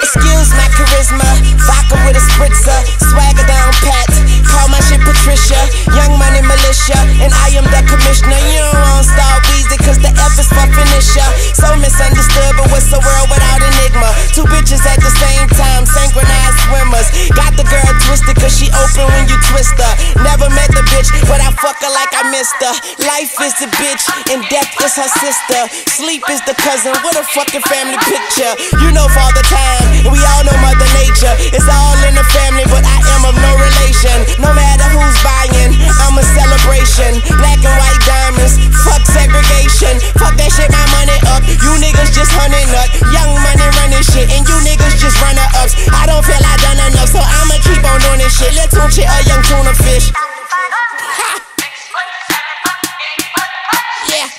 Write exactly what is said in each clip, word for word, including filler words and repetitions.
Excuse my charisma, vodka with a spritzer, swagger down pat, call my shit Patricia, Young Money Militia, and I am the commissioner. You don't want Star Weezy, cause the F is for finisher. So misunderstood, but what's the world without enigma? Two bitches at the same time, synchronized swimmers. Got the girl twisted, cause she open when you twist her. Never met the bitch, but I fuck her like I missed her. Life is the bitch, and death is her sister. Sleep is the cousin, what a fucking family picture. You know Father Time, and we all know Mother Nature. It's all in the family, but I am of no relation. No matter who's buying, I'm a celebration. Black and white diamonds, fuck segregation. Fuck that shit, my money up. You niggas just hunting nut. Young Money running shit, and you niggas just runner ups. I don't feel I done enough, so I'ma keep on doing this shit. Let's tune shit a young tuna fish. Ha. Yeah.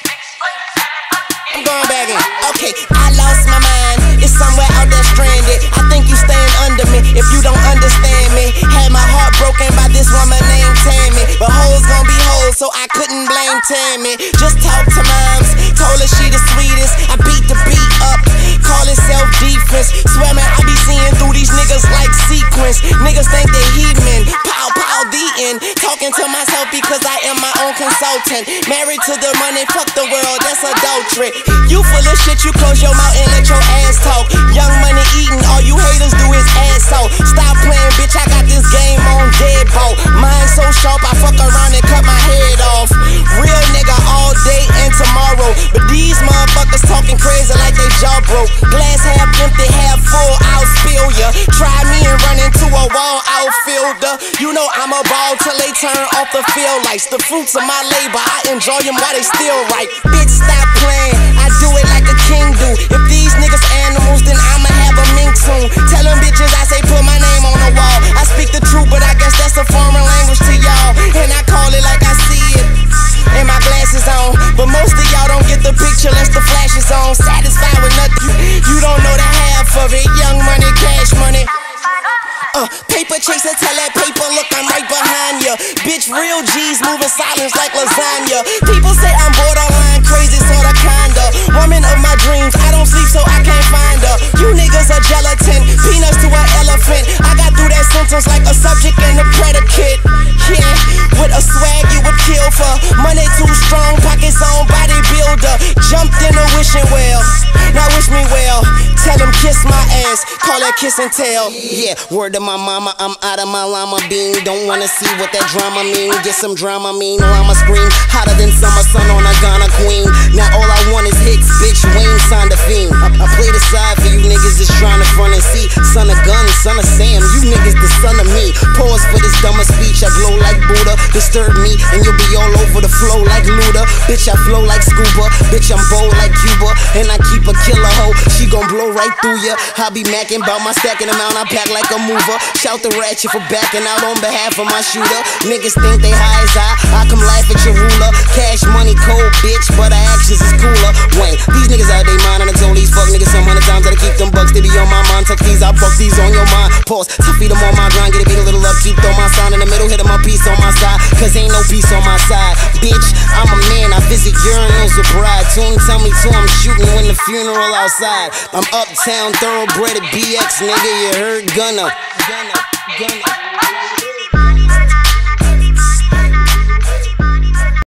I'm going back in. Okay, I lost my mind. It's somewhere out there stranded. I think you staying under me if you don't understand me. Had my heart broken by this woman named Tammy, but hoes gon' be hoes, so I couldn't blame Tammy. Just talk to moms, told her she the sweetest. I beat the beat up, call it self-defense. Swear man, I be seeing through these niggas like sequence. Niggas think they heathen, pow pow the end. Talking to myself because I am my own consultant. Married to the money, fuck the world, that's adultery. You full of shit, you close your mouth and let your ass talk. Young Money eating, all you haters do is ass talk. Stop playing, bitch, I got this game on deadbolt. Mine so sharp, I fuck around and cut my head off. Real nigga all day and tomorrow, but these motherfuckers talking crazy like they jaw broke. Glass half empty, half full, I'll spill ya. Try me and run into a wall outfielder. You know I'm a ball till they turn off the field lights. The fruits of my labor, I enjoy them while they still right. Bitch, stop playing, I do it like a king do. If these niggas animals, then I'ma have a mink soon. Tell them bitches I say put my name on the wall. I speak the truth, but I guess that's a foreign language to y'all, and I call it like I see it. And my glasses on, but most of y'all don't get the picture unless the flash is on. Satisfied with nothing, you, you don't know the half of it. Young Money, cash money. Uh, paper chaser, tell that paper, look, I'm right behind ya. Bitch, real G's moving silence like lasagna. People say I'm borderline crazy, sorta kinda. Woman of my dreams, I don't sleep so I can't find her. You niggas are gelatin, peanuts to an elephant. I got through that sentence like a subject and a predicate. Yeah, with a swag you would kill for. Money too strong, pockets on bodybuilder. Jumped in a wishing well, now wish me well. Tell them kiss my ass, call that kiss and tell. Yeah, word to my mama, I'm out of my llama bean. Don't wanna see what that drama mean. Get some drama mean, or I'ma scream hotter than summer sun on a Ghana queen. Now all I want is hits, bitch, Wayne signed a fiend. I, I play the side for you niggas just trying to front and see. Son of gun, son of Sam, you niggas the son of me. Pause for this dumber speech, I glow like Buddha. Disturb me and you'll be all over the flow like Luda. Bitch, I flow like scuba, bitch, I'm bold like Cuba. And I keep a killer hoe, she gon' blow right through ya. I be macking bout my stacking amount, I pack like a mover. Shout the ratchet for backing out on behalf of my shooter. Niggas think they high as I, I come laugh at your ruler. Cash money cold, bitch, but our actions is cooler. Wayne, these niggas out they mind, and I told these fuck niggas some hundred times that I keep them bucks, they be on my mind. Tuck these, I buck these on your mind. Pause, to feed them on my grind, get a beat a little up, keep throw my sign in the middle, hit my piece on my side, cause ain't no peace on my side. Bitch, I'm a man, I visit urinals with bride. Tune tell me too, I'm shooting when the funeral outside. I'm uptown, thoroughbred at B X, nigga, you heard Gunna. Gunna, Gunna.